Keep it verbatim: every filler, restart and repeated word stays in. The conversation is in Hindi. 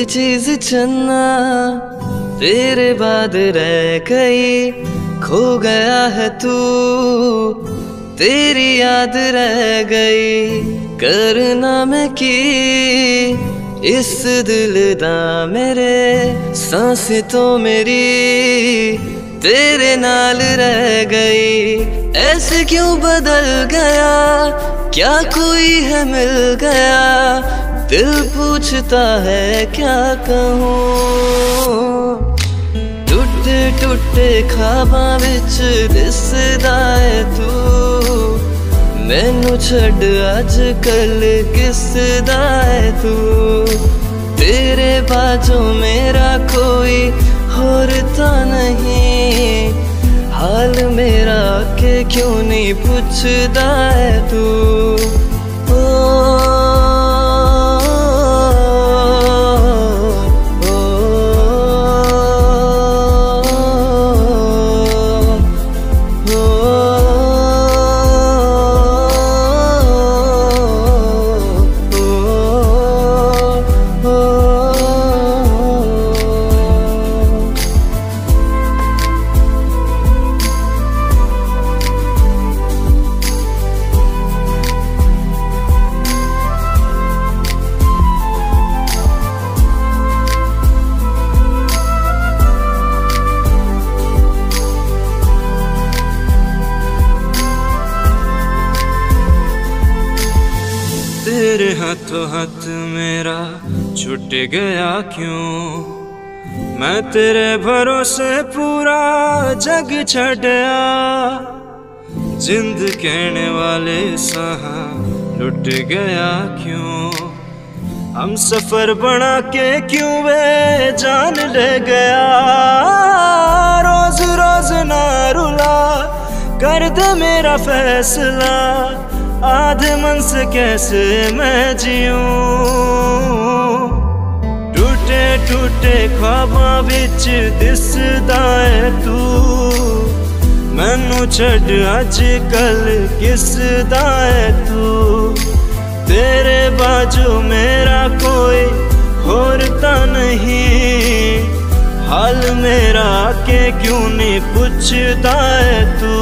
चीज चन्ना तेरे बाद रह गई, खो गया है तू तेरी याद रह गई। करना मैं की इस दिल दा मेरे, सांसें तो मेरी तेरे नाल रह गई। ऐसे क्यों बदल गया, क्या कोई है मिल गया, दिल पूछता है क्या कहूँ। टूटे टूटे ख्वाबां विच दिसदा है तू, मैनू छड़ अज कल किसदा है तू। तेरे बाजू मेरा कोई होर तो नहीं, हाल मेरा के क्यों नहीं पूछदा है तू। ओ तेरे हाथों हाथ मेरा छूट गया क्यों, मैं तेरे भरोसे पूरा जग छड़या। जिंद कहने वाले साहा लुट गया क्यों, हम सफर बना के क्यों वे जान ले गया। रोज रोज ना रुला कर दे मेरा फैसला, आधे मन से कैसे मैं जीऊं। टूटे टूटे ख्वाबां विच दिसदा है तू, मैनू छड़ अज कल किसदा है तू। तेरे बाजू मेरा कोई होर ता नहीं, हाल मेरा के क्यों नहीं पूछदा है तू।